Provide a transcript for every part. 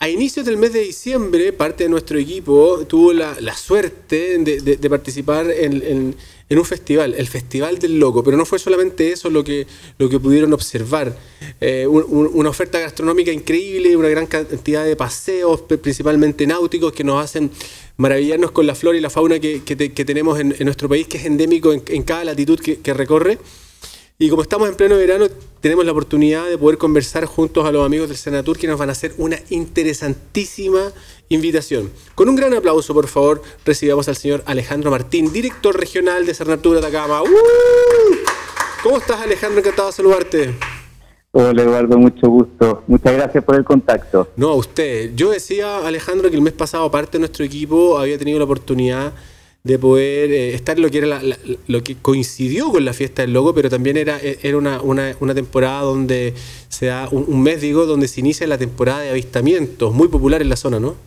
a inicios del mes de diciembre, parte de nuestro equipo tuvo la suerte de participar en un festival, el Festival del Loco, pero no fue solamente eso lo que pudieron observar. Una oferta gastronómica increíble, una gran cantidad de paseos, principalmente náuticos, que nos hacen maravillarnos con la flora y la fauna que tenemos en nuestro país, que es endémico en cada latitud que recorre. Y como estamos en pleno verano, tenemos la oportunidad de poder conversar juntos a los amigos del Senatur, que nos van a hacer una interesantísima invitación. Con un gran aplauso, por favor, recibamos al señor Alejandro Martín, director regional de Senatur Atacama. ¿Cómo estás, Alejandro? Encantado de saludarte. Hola, Eduardo, mucho gusto. Muchas gracias por el contacto. No, a usted. Yo decía, Alejandro, que el mes pasado parte de nuestro equipo había tenido la oportunidad de poder estar en lo que era lo que coincidió con la fiesta del Loco, pero también era una temporada donde se da un mes, digo, donde se inicia la temporada de avistamientos, muy popular en la zona, ¿no?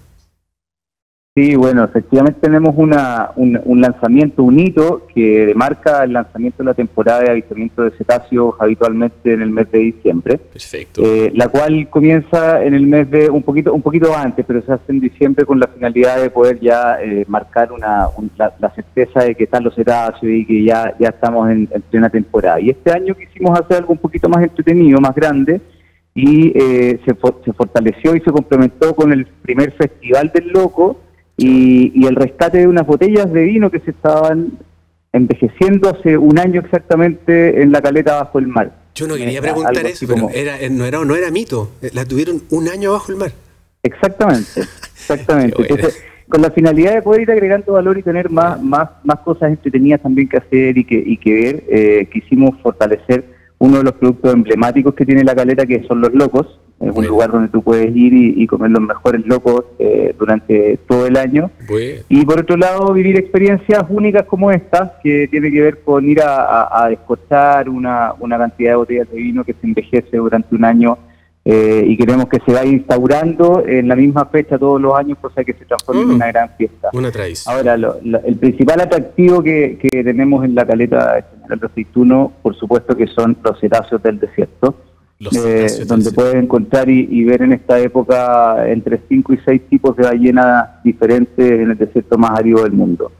Sí, bueno, efectivamente tenemos un lanzamiento, un hito que marca el lanzamiento de la temporada de avistamiento de cetáceos habitualmente en el mes de diciembre. Perfecto. La cual comienza en el mes de un poquito antes, pero se hace en diciembre con la finalidad de poder ya marcar la certeza de que están los cetáceos y que ya estamos en plena temporada. Y este año quisimos hacer algo un poquito más entretenido, más grande, y se fortaleció y se complementó con el primer Festival del Loco, y el rescate de unas botellas de vino que se estaban envejeciendo hace un año exactamente en la caleta bajo el mar. Yo no quería preguntar eso, pero no era mito. La tuvieron un año bajo el mar. Exactamente. Entonces, con la finalidad de poder ir agregando valor y tener más cosas entretenidas también que hacer y que ver, quisimos fortalecer uno de los productos emblemáticos que tiene la caleta, que son los locos. Es un lugar donde tú puedes ir y comer los mejores locos durante todo el año. Y por otro lado, vivir experiencias únicas como estas, que tiene que ver con ir a descorchar una cantidad de botellas de vino que se envejece durante un año y queremos que se vaya instaurando en la misma fecha todos los años, cosa que se transforme en una gran fiesta. Una tradición. Ahora, el principal atractivo que tenemos en la caleta de General Aceituno, por supuesto que son los cetáceos del desierto, donde puedes encontrar y ver en esta época entre 5 y 6 tipos de ballenas diferentes en el desierto más árido del mundo.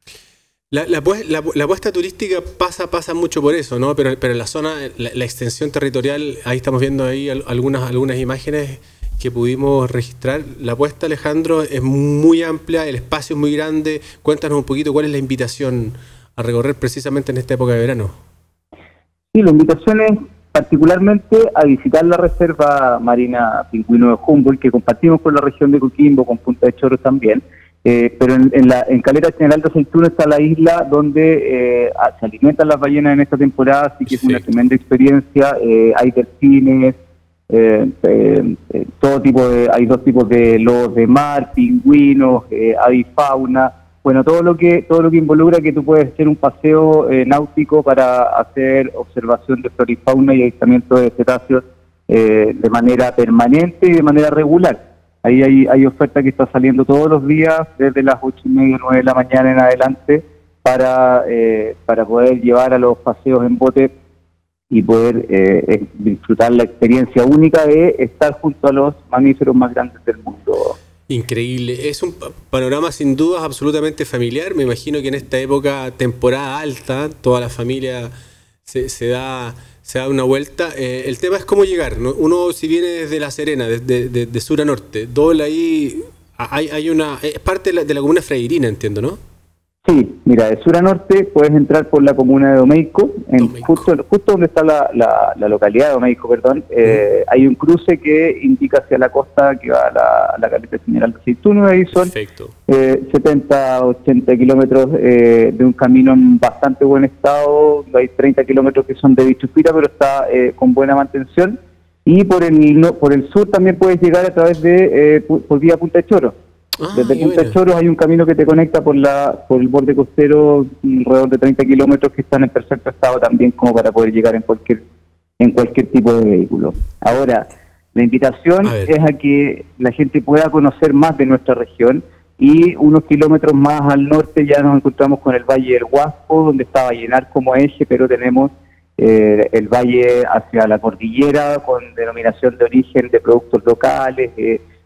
La apuesta turística pasa mucho por eso, ¿no? Pero en la zona, la extensión territorial, ahí estamos viendo ahí algunas imágenes que pudimos registrar. La apuesta, Alejandro, es muy amplia, el espacio es muy grande. Cuéntanos un poquito cuál es la invitación a recorrer precisamente en esta época de verano. Sí, la invitación es particularmente a visitar la Reserva Marina Pingüino de Humboldt, que compartimos con la región de Coquimbo, con Punta de Choros también, pero en Caleta General de Aceituno está la isla donde se alimentan las ballenas en esta temporada, así que es una tremenda experiencia. Hay delfines, hay 2 tipos de lobos de mar, pingüinos, avifauna. Bueno, todo lo que involucra que tú puedes hacer un paseo náutico para hacer observación de flora y fauna y avistamiento de cetáceos de manera permanente y de manera regular. Ahí hay oferta que está saliendo todos los días desde las 8:30, 9 de la mañana en adelante para poder llevar a los paseos en bote y poder disfrutar la experiencia única de estar junto a los mamíferos más grandes del mundo. Increíble, es un panorama sin dudas absolutamente familiar. Me imagino que en esta época, temporada alta, toda la familia se da una vuelta. El tema es cómo llegar, ¿no? Uno, si viene desde La Serena, de sur a norte, doble ahí, es parte de la comuna freirina, entiendo, ¿no? Sí, mira, de sur a norte puedes entrar por la comuna de Domeico, justo donde está la localidad de Domeico, perdón. Hay un cruce que indica hacia la costa que va a la caleta General de Aceituno, ahí son 70, 80 kilómetros de un camino en bastante buen estado. Hay 30 kilómetros que son de Bichupira, pero está con buena mantención. Y por el sur también puedes llegar a través por vía Punta de Choros. Desde Punta de Choros hay un camino que te conecta por el borde costero, alrededor de 30 kilómetros, que están en perfecto estado también como para poder llegar en cualquier tipo de vehículo. Ahora, la invitación es a que la gente pueda conocer más de nuestra región, y unos kilómetros más al norte ya nos encontramos con el Valle del Huasco, donde está Vallenar como eje, pero tenemos el valle hacia la cordillera con denominación de origen de productos locales,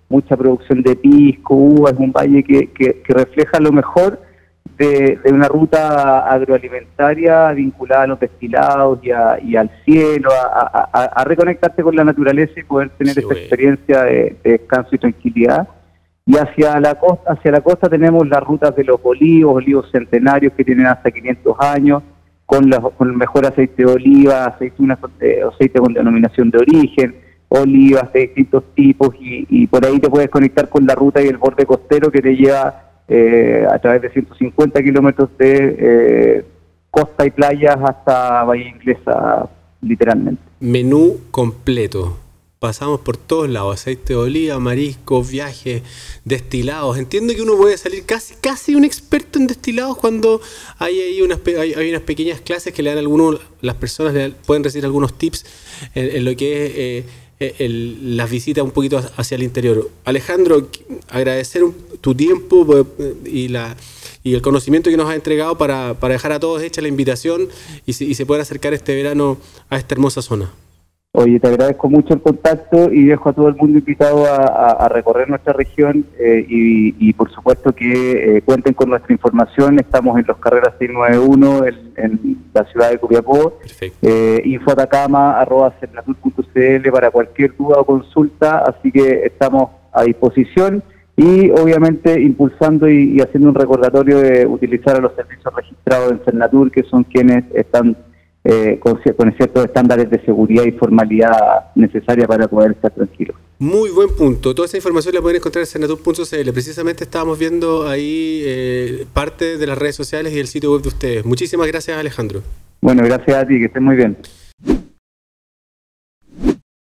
mucha producción de pisco, uva, es un valle que refleja lo mejor de una ruta agroalimentaria vinculada a los destilados y al cielo, a reconectarte con la naturaleza y poder tener esa experiencia de descanso y tranquilidad. Y hacia la costa tenemos las rutas de los olivos centenarios que tienen hasta 500 años, con el mejor aceite de oliva, aceite con denominación de origen, olivas de distintos tipos, y por ahí te puedes conectar con la ruta y el borde costero que te lleva a través de 150 kilómetros de costa y playas hasta Bahía Inglesa, literalmente. Menú completo. Pasamos por todos lados, aceite de oliva, mariscos, viajes, destilados. Entiendo que uno puede salir casi un experto en destilados cuando hay unas pequeñas clases que le dan las personas pueden recibir algunos tips en lo que es las visitas un poquito hacia el interior. Alejandro, agradecer tu tiempo y el conocimiento que nos has entregado para dejar a todos hecha la invitación y se puedan acercar este verano a esta hermosa zona. Oye, te agradezco mucho el contacto y dejo a todo el mundo invitado a recorrer nuestra región y por supuesto que cuenten con nuestra información. Estamos en Los Carreras 691 en la ciudad de Copiapó. Infoatacama@cernatur.cl para cualquier duda o consulta, así que estamos a disposición y obviamente impulsando y haciendo un recordatorio de utilizar a los servicios registrados en Cernatur, que son quienes están con ciertos estándares de seguridad y formalidad necesaria para poder estar tranquilos. Muy buen punto. Toda esa información la pueden encontrar en cernatur.cl. Precisamente estábamos viendo ahí parte de las redes sociales y el sitio web de ustedes. Muchísimas gracias, Alejandro. Bueno, gracias a ti, que estés muy bien.